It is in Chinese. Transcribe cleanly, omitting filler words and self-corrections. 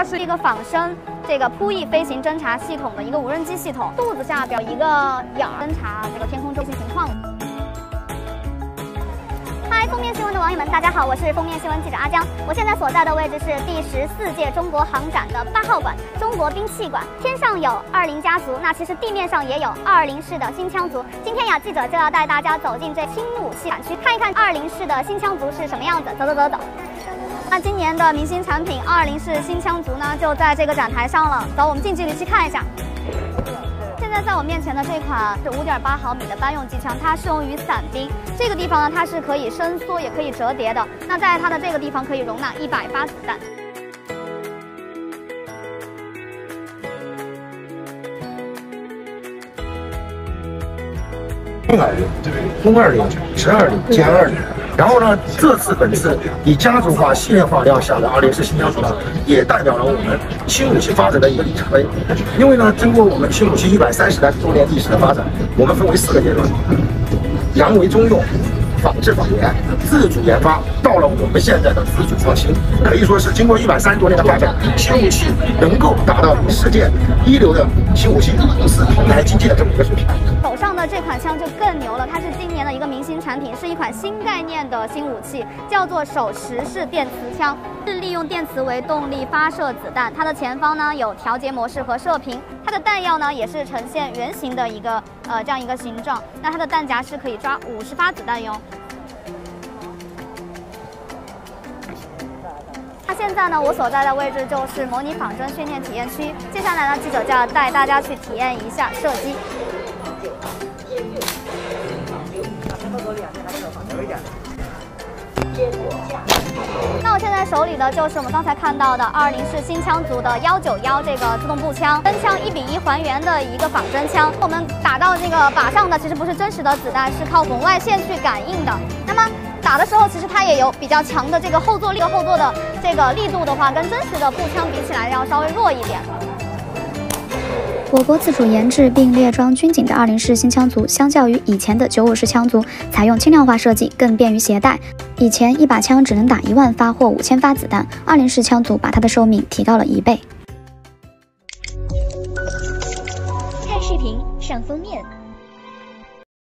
它是一个仿生这个扑翼飞行侦察系统的一个无人机系统，肚子下表一个眼儿，侦察这个天空中心情况。嗨，封面新闻的网友们，大家好，我是封面新闻记者阿江。我现在所在的位置是第14届中国航展的8号馆——中国兵器馆。天上有20家族，那其实地面上也有20式的新枪族。今天呀，记者就要带大家走进这新武器展区，看一看20式的新枪族是什么样子。走走走走。那今年的明星产品20式新枪族呢，就在这个展台上了。走，我们近距离去看一下。现在在我面前的这款是5.8毫米的单用机枪，它适用于伞兵。这个地方呢，它是可以伸缩也可以折叠的。那在它的这个地方可以容纳100发子弹。 空20、直20、歼20，然后呢，本次以家族化、系列化亮相的20式新枪族呢，也代表了我们新武器发展的一个里程碑。因为呢，经过我们新武器130来多年历史的发展，我们分为4个阶段：扬为中用、仿制仿研、自主研发，到了我们现在的自主创新。可以说是经过130多年的发展，新武器能够达到与世界一流的新武器公司同台竞技的这么一个水平。 手上的这款枪就更牛了，它是今年的一个明星产品，是一款新概念的新武器，叫做手持式电磁枪，是利用电磁为动力发射子弹。它的前方呢有调节模式和射频，它的弹药呢也是呈现圆形的一个这样一个形状。那它的弹夹是可以抓50发子弹哟。那现在呢，我所在的位置就是模拟仿真训练体验区。接下来呢，记者就要带大家去体验一下射击。那我现在手里的就是我们刚才看到的20式新枪族的191这个自动步枪，真枪1:1还原的一个仿真枪。我们打到这个靶上的其实不是真实的子弹，是靠红外线去感应的。那么打的时候，其实它也有比较强的这个后坐力，后坐的这个力度的话，跟真实的步枪比起来要稍微弱一点。 我国自主研制并列装军警的20式新枪族，相较于以前的95式枪族，采用轻量化设计，更便于携带。以前一把枪只能打1万发或5000发子弹，20式枪族把它的寿命提高了1倍。 看视频，上封面。